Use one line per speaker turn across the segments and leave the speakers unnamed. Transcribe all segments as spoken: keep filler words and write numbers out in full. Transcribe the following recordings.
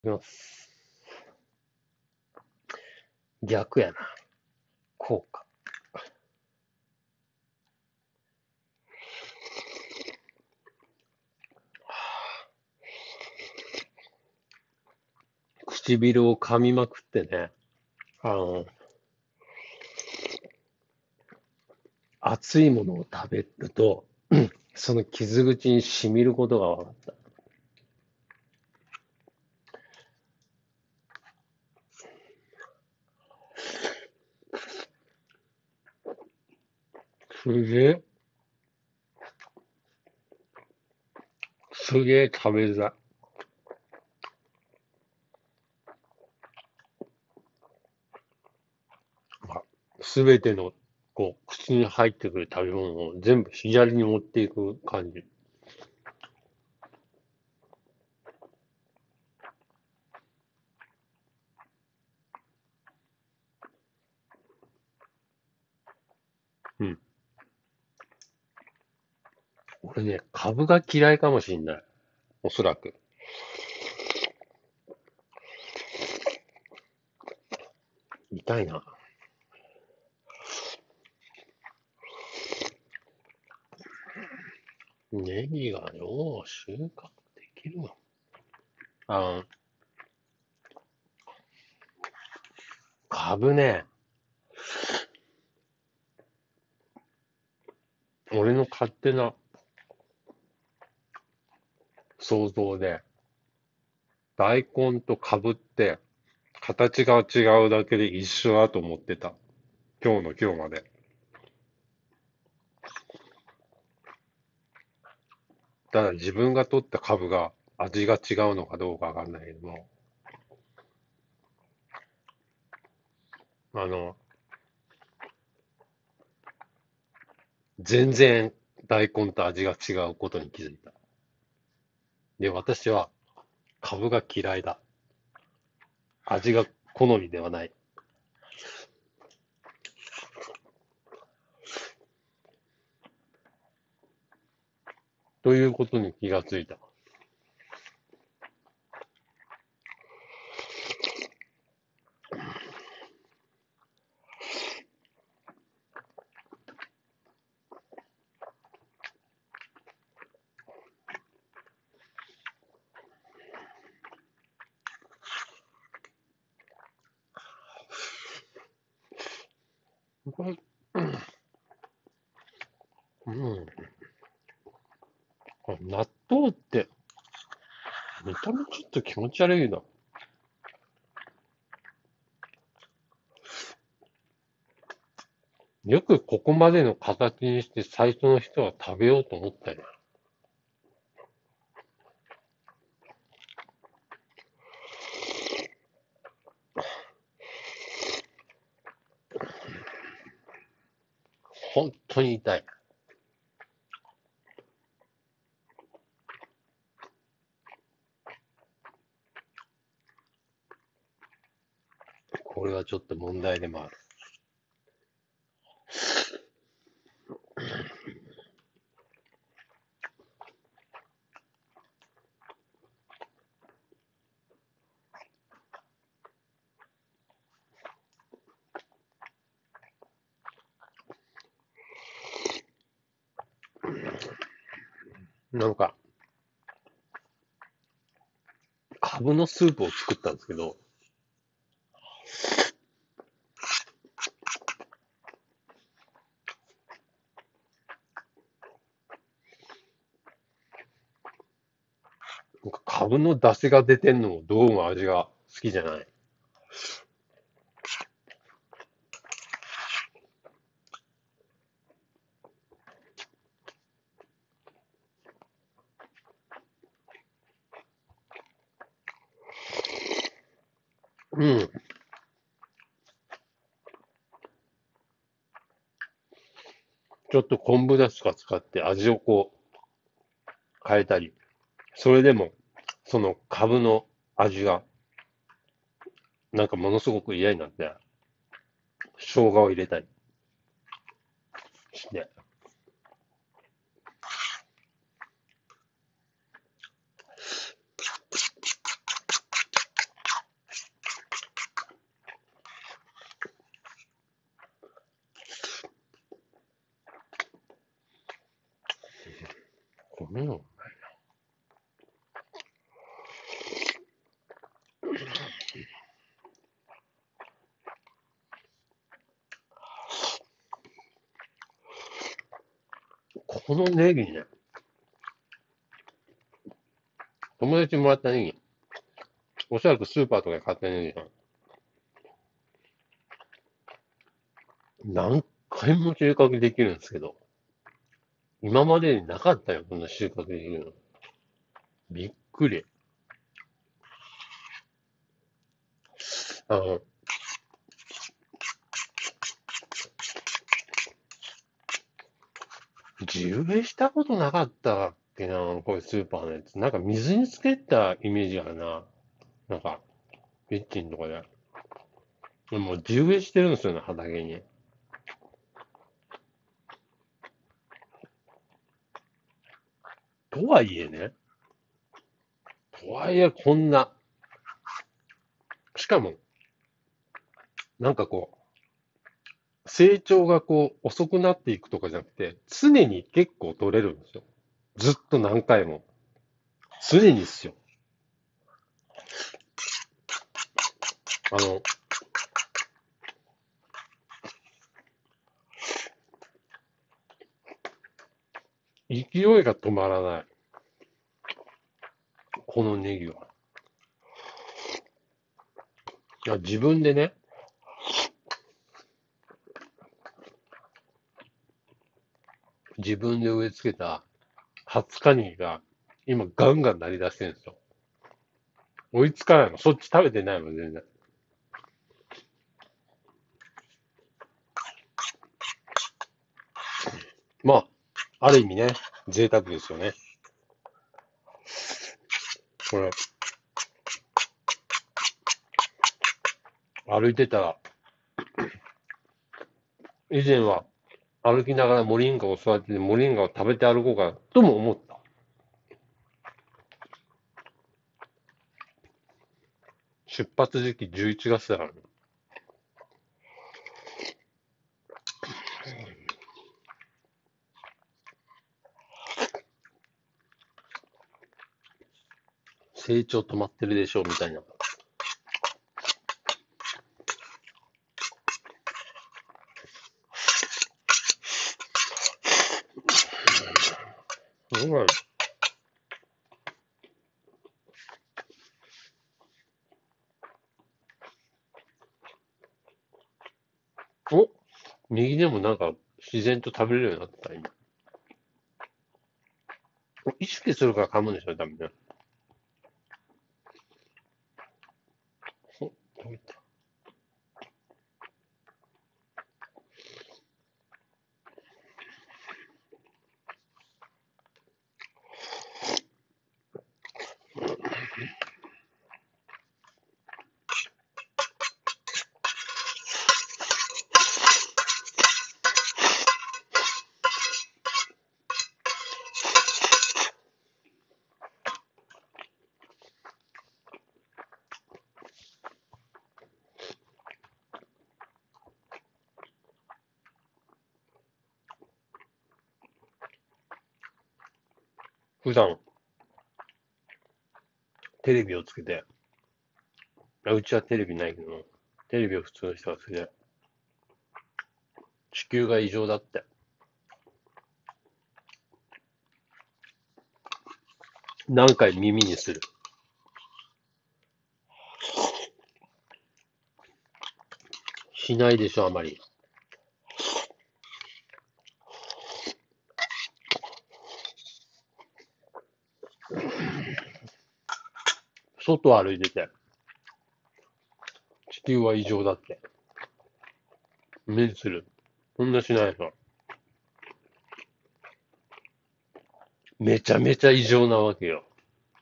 いきます。逆やな。こうか。唇を噛みまくってね、あの、熱いものを食べると、その傷口に染みることが分かった。すげえ、すげえ食べづらい。すべての、こう、口に入ってくる食べ物を全部左に持っていく感じ。うん。俺ね、株が嫌いかもしんない。おそらく。痛いな。ネギがよう収穫できるわ。あ、株ね、俺の勝手な想像で、大根と株って形が違うだけで一緒だと思ってた。今日の今日まで。ただ自分が取った株が味が違うのかどうかわかんないけども、あの、全然大根と味が違うことに気づいた。で、私は株が嫌いだ。味が好みではない。ということに気がついた。これ、うん。納豆って見た目ちょっと気持ち悪いな。よくここまでの形にして最初の人は食べようと思ったよ。本当に痛い。これはちょっと問題でもある。なんか、カブのスープを作ったんですけど、なんかカブの出汁が出てんのもどうも味が好きじゃない。うん。ちょっと昆布だしとか使って味をこう変えたり、それでもそのカブの味がなんかものすごく嫌になって、生姜を入れたりして、 米の、このネギね、友達にもらったネギ、おそらくスーパーとかで買ったネギだ。何回も収穫できるんですけど、今までになかったよ、こんな収穫できるの。びっくり。あの、地植えしたことなかったっけな、これスーパーのやつ。なんか水につけたイメージあるな。なんか、キッチンとかで。でも地植えしてるんですよね、畑に。とはいえね、とはいえこんな、しかも、なんかこう、成長がこう遅くなっていくとかじゃなくて、常に結構取れるんですよ。ずっと何回も。常にっすよ。あの、勢いが止まらない。このネギは。いや、自分でね、自分で植え付けた初カニが今ガンガン鳴り出してるんですよ。追いつかないの。そっち食べてないもん、全然。まあ、ある意味ね、贅沢ですよね。これ、歩いてたら、以前は歩きながらモリンガを育ててモリンガを食べて歩こうかとも思った。出発時期じゅういちがつだからね。成長止まってるでしょうみたいな。うん。お、右でもなんか自然と食べれるようになってた、今。意識するから噛むんでしょ、多分ね。お、食べた。普段、テレビをつけて、あうちはテレビないけど、テレビを普通の人がつけて、地球が異常だって。何回耳にする。しないでしょ、あまり。外歩いてて、地球は異常だって。目にする。そんなしないでしょ。めちゃめちゃ異常なわけよ。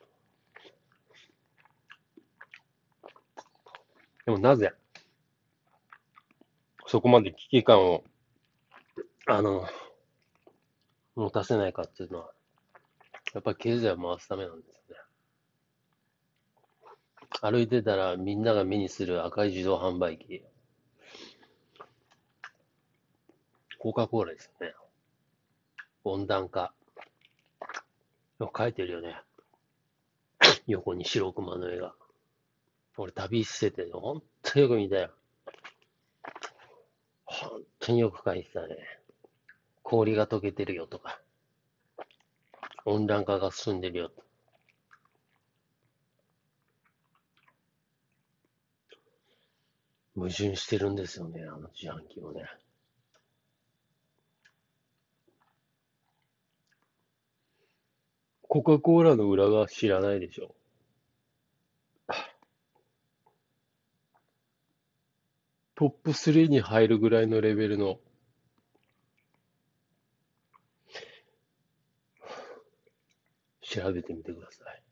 でもなぜ、そこまで危機感を、あの、持たせないかっていうのは、やっぱり経済を回すためなんですよね。歩いてたらみんなが目にする赤い自動販売機。コカ・コーラですよね。温暖化。 書いてるよね。横に白熊の絵が。俺旅してて、ほんとよく見たよ。ほんとによく書いてたね。氷が溶けてるよとか、温暖化が進んでるよと。矛盾してるんですよね、あの自販機もね。コカ・コーラの裏側知らないでしょ。トップスリーに入るぐらいのレベルの、調べてみてください。